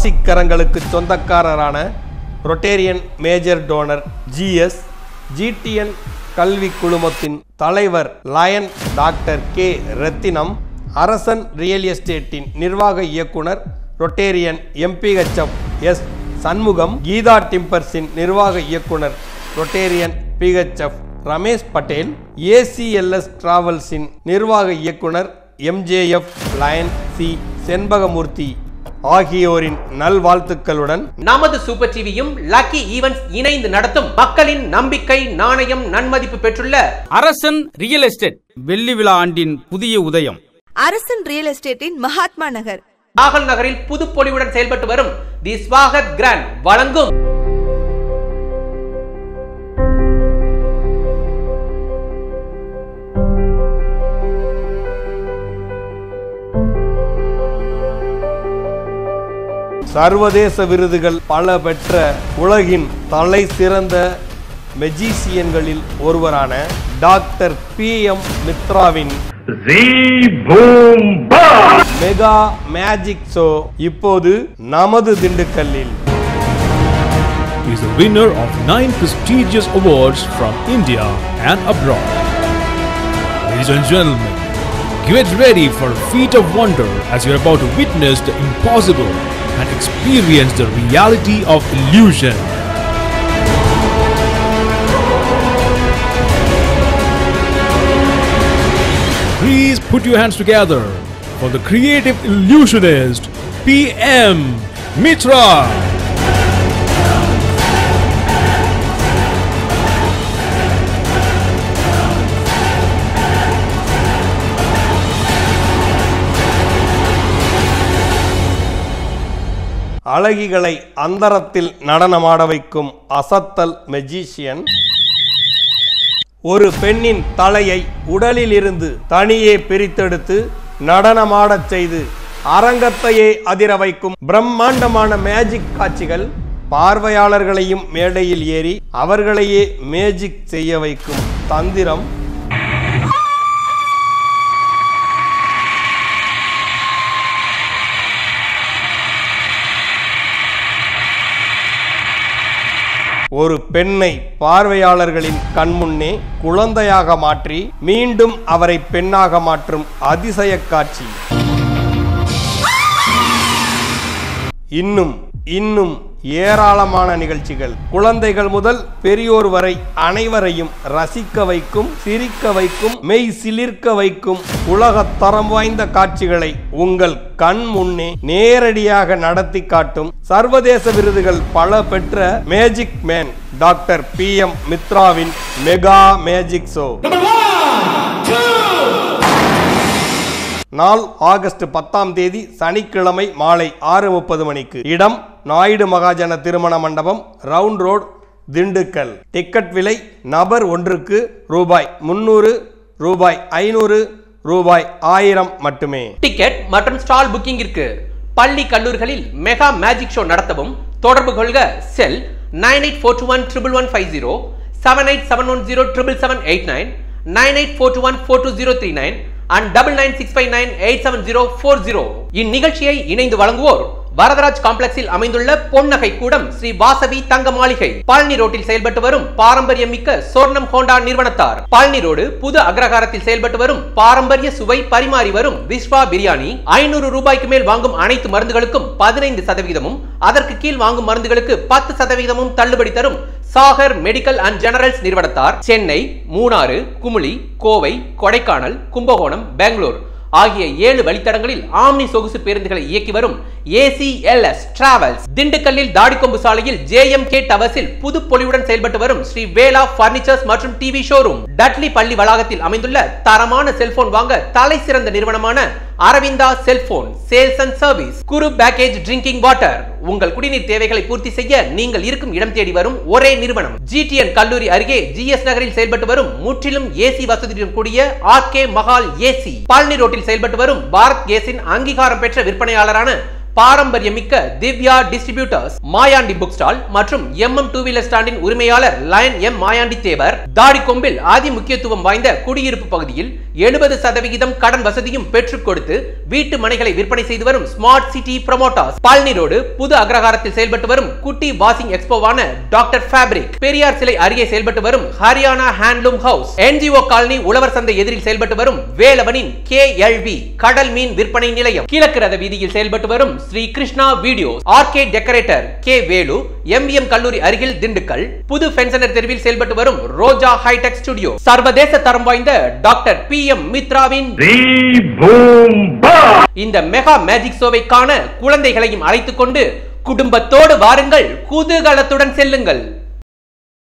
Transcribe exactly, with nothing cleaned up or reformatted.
ராசிக்கரங்களுக்கு சொந்தக்காரரான Rotarian major donor GS GTN கல்வி குழுமத்தின் தலைவர் லயன் டாக்டர் கே ரத்தினம், அரசன் ரியல் எஸ்டேட்டின் நிர்வாக இயக்குனர் Rotarian MPHF S Shanmugam, Geetha டிம்பர்ஸின் நிர்வாக இயக்குனர் Rotarian PHF Ramesh Patel, ACLS டிராவல்ஸின் நிர்வாக இயக்குனர் எம்ஜேஎஃப் லயன் சி செண்பகமூர்த்தி ஆகியோரின் நல்வாழ்த்துக்களுடன் நமது சூப்பர் டிவியும் லக்கி ஈவென்ட்ஸ் இணைந்து நடத்தும் மக்களின் நம்பிக்கை நாணயம் நன்மதிப்பு பெற்றுள்ள அரசன் ரியல் எஸ்டேட் வெள்ளி விழா ஆண்டின் புதிய உதயம். அரசன் ரியல் எஸ்டேட்டின் மகாத்மா நகர் நாகல் நகரில் புதுப்பொலிவுடன் செயல்பட்டு வரும் தி ஸ்வாகத் கிராண்ட் வழங்கும் சர்வதேச விருதுகள் பல பெற்ற உலகின் தலை சிறந்த மெஜிசியன்களில் ஒருவரான டாக்டர் பி எம் மித்ராவின் மெகா மேஜிக் ஷோ இப்போது நமது திண்டுக்கல்லில். He is the winner of nine prestigious awards from India and abroad. Ladies and gentlemen, get ready for a feat of wonder as you are about to witness the impossible and experience the reality of illusion. Please put your hands together for the creative illusionist P M Mitra. அழகிகளை அந்தரத்தில் நடனமாட வைக்கும் அசத்தல் magician, ஒரு பெண்ணின் தலையை உடலில் இருந்து தனியே பிரித்தெடுத்து நடனமாடச் செய்து அரங்கத்தையே அதிர வைக்கும் பிரம்மாண்டமான மேஜிக் காட்சிகள், பார்வையாளர்களையும் மேடையில் ஏறி அவர்களையே மேஜிக் செய்ய வைக்கும் தந்திரம், ஒரு பெண்ணை பார்வையாளர்களின் கண்முன்னே குழந்தையாக மாற்றி மீண்டும் அவரை பெண்ணாக மாற்றும் அதிசய காட்சி. இன்னும் இன்னும் ஏராளமான நிகழ்ச்சிகள் குழந்தைகள் முதல் பெரியோர் வரை அனைவரையும் ரசிக்க வைக்கும், சிரிக்க வைக்கும், மெய் சிலிர்க்க வைக்கும் உலக தரம் வாய்ந்த காட்சிகளை உங்கள் கண் முன்னே நேரடியாக நடத்தி காட்டும் சர்வதேச விருதுகள் பல பெற்ற magic man doctor P M மித்ராவின் மெகா மேஜிக் ஷோ. நாள் ஆகஸ்ட் பத்தாம் தேதி சனிக்கிழமை மாலை ஆறு முப்பது மணிக்கு. இடம் நாயுடு மகாஜன திருமண மண்டபம், ரவுண்ட் ரோடு, திண்டுக்கல். டிக்கெட் விலை நபர் ஒன்றுக்கு ரூபாய் முன்னூறு, ரூபாய் ஐநூறு, ரூபாய் ஆயிரம் மட்டுமே. டிக்கெட் மற்றும் ஸ்டால் புக்கிங்கிற்கு பள்ளி கல்லூரிகளில் மெகா மேஜிக் ஷோ நடத்தவும் தொடர்பு கொள்க. Cell nine eight four two one triple one five zero, seven eight seven one zero triple seven eight nine, nine eight four two one four two zero three nine and double nine six five nine eight seven zero four zero. இந்நிகழ்ச்சியை இணைந்து வழங்குவோர் வரதராஜ் காம்ப்ளெக்ஸில் அமைந்துள்ள பொன்னகை கூடம் ஸ்ரீ வாசவி தங்க மாளிகை, பழனி ரோட்டில் செயல்பட்டு வரும் பாரம்பரியம் மிக்க சொர்ணம் ஹோண்டா நிறுவனத்தார், பழனி ரோடு புது அக்ரஹாரத்தில் செயல்பட்டு வரும் பாரம்பரிய சுவை பரிமாறி வரும் விஸ்வா பிரியாணி, ஐநூறு ரூபாய்க்கு மேல் வாங்கும் அனைத்து மருந்துகளுக்கும் பதினைந்து சதவீதமும், அதற்கு கீழ் வாங்கும் மருந்துகளுக்கு பத்து சதவீதமும் தள்ளுபடி தரும் சாகர் மெடிக்கல் அண்ட் ஜெனரல்ஸ் நிறுவனத்தார், சென்னை, மூணாறு, குமுளி, கோவை, கொடைக்கானல், கும்பகோணம், பெங்களூர் ஆகிய ஏழு வழித்தடங்களில் ஆம்னி சொகுசு பேருந்துகளை இயக்கி வரும் ஏசிஎல்எஸ் டிராவல்ஸ், திண்டுக்கல்லில் தாடிக்கொம்பு சாலையில் ஜேஎம்கே டவர்ஸில் புது பொலிவுடன் செயல்பட்டு வரும் ஸ்ரீ வேலா பர்னிச்சர்ஸ் மற்றும் டிவி ஷோரூம், டட்லி பள்ளி வளாகத்தில் அமைந்துள்ள தரமான செல்போன் வாங்க தலை சிறந்த நிறுவனமான Aravinda cellphone sales and service, Guru package drinking water, உங்கள் குடிநீர் தேவைகளை பூர்த்தி செய்ய நீங்கள் இருக்கும் இடம் தேடி வரும் ஒரே நிறுவனம். ஜிடிஎன் கல்லூரி அருகே ஜிஎஸ் நகரில் செயல்பட்டு வரும் முற்றிலும் ஏசி வசதியுடன் கூடிய ஆர்கே மஹால் ஏசி, பழனி ரோட்டில் செயல்பட்டு வரும் பாரத் கேஸின் அங்கீகாரம் பெற்ற விற்பனையாளரான பாரம்பரியமிக்க Divya distributors, Mayandi book stall மற்றும் எம் எம் டூ வீலர் ஸ்டாண்டின் உரிமையாளர் லயன் எம் மாயாண்டி தேவர், தாடிக்கொம்பில் அதி முக்கியத்துவம் வாய்ந்த குடியிருப்பு பகுதியில் எழுபது சதவிகிதம் கடன் வசதியும் பெற்றுக் கொடுத்து வீட்டு மனைகளை விற்பனை செய்து வரும் smart city promoters, Palani road புது அக்ரஹாரத்தில் செயல்பட்டு வரும் குட்டி வாஷிங் எக்ஸ்போவான டாக்டர் ஃபேப்ரிக், பெரியார் சிலை அருகே செயல்பட்டு வரும் Haryana handloom house, NGO colony உழவர் சந்தை எதிரில் செயல்பட்டு வரும் வேலவனின் கே எல் வி கடல் மீன் விற்பனை நிலையம், கிழக்கு ரத வீதியில் செயல்பட்டு வரும் Sri Krishna video, RK decorator K Velu, MBM கல்லூரி அருகில் திண்டுக்கல், புது பென்ஷனர் தெருவில் செயல்பட்டு வரும் ரோஜா ஹைடெக் ஸ்டுடியோ, சர்வதேச தரம் வாய்ந்த டாக்டர் பி எம் மித்ராவின் இந்த மெகா மேஜிக் ஷோவை காண குழந்தைகளையும் அழைத்துக் கொண்டு குடும்பத்தோடு வாருங்கள், குதூகலத்துடன் செல்லுங்கள்.